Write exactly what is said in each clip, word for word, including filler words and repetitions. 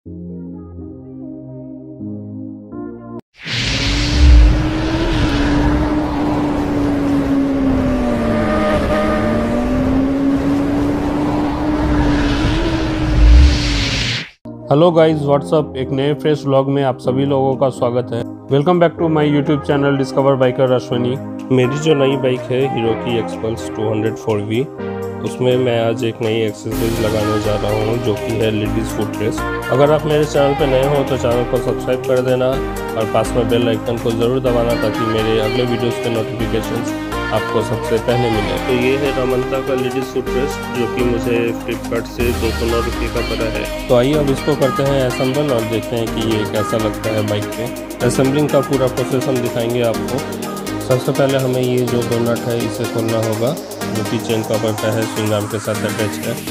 Hello guys, WhatsApp. एक नए fresh vlog में आप सभी लोगों का स्वागत है। Welcome back to my YouTube channel discover biker Ashwani. मेरी जो नई बाइक है हीरो की Xpulse two hundred four V, उसमें मैं आज एक नई एक्सेसरीज लगाने जा रहा हूं जो कि है लेडीज़ फुट रेस्ट। अगर आप मेरे चैनल पर नए हो तो चैनल को सब्सक्राइब कर देना और पास में बेल आइकन को ज़रूर दबाना ताकि मेरे अगले वीडियोज़ के नोटिफिकेशंस आपको सबसे पहले मिले। तो ये है रमंता का लेडीज फुट रेस्ट जो कि मुझे फ्लिपकार्ट से दो सौ नौ रुपये का पड़ा है। तो आइए अब इसको करते हैं असेंबल और देखते हैं कि ये कैसा लगता है बाइक पे। असेंबलिंग का पूरा प्रोसेस हम दिखाएंगे आपको। सबसे पहले हमें ये जो दो नट है इसे खोलना होगा जो कि चेन कवर का है, स्विंग आर्म के साथ अटैच है।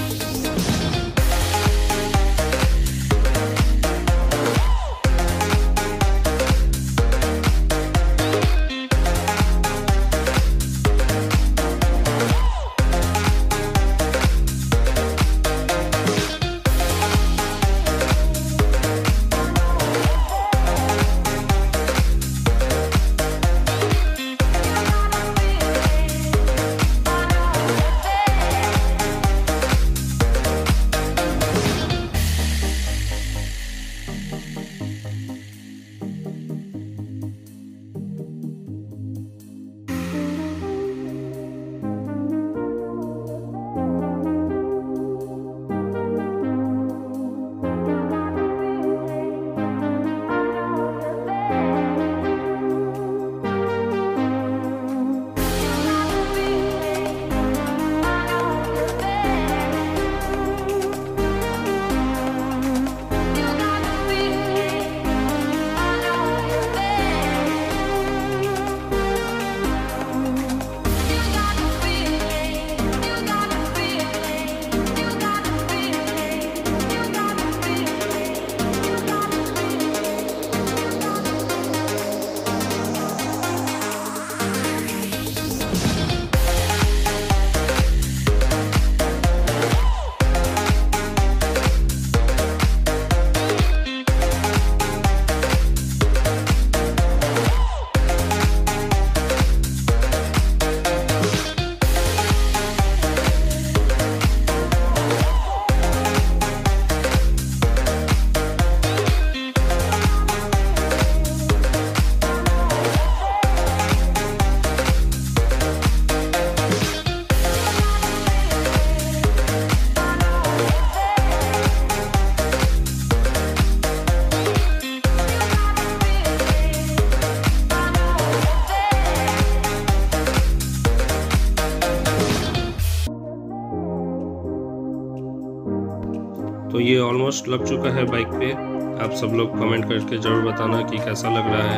तो ये ऑलमोस्ट लग चुका है बाइक पे। आप सब लोग कमेंट करके ज़रूर बताना कि कैसा लग रहा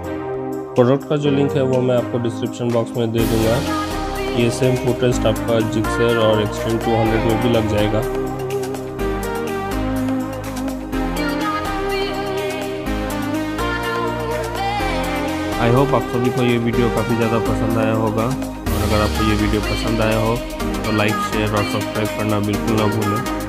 है। प्रोडक्ट का जो लिंक है वो मैं आपको डिस्क्रिप्शन बॉक्स में दे दूंगा। ये सेम फुट रेस्ट आपका जिक्सर और एक्सट्रीम टू हंड्रेड में भी लग जाएगा। आई होप आप सभी को ये वीडियो काफ़ी ज़्यादा पसंद आया होगा, और अगर आपको ये वीडियो पसंद आया हो तो लाइक, शेयर और सब्सक्राइब करना बिल्कुल ना भूलें।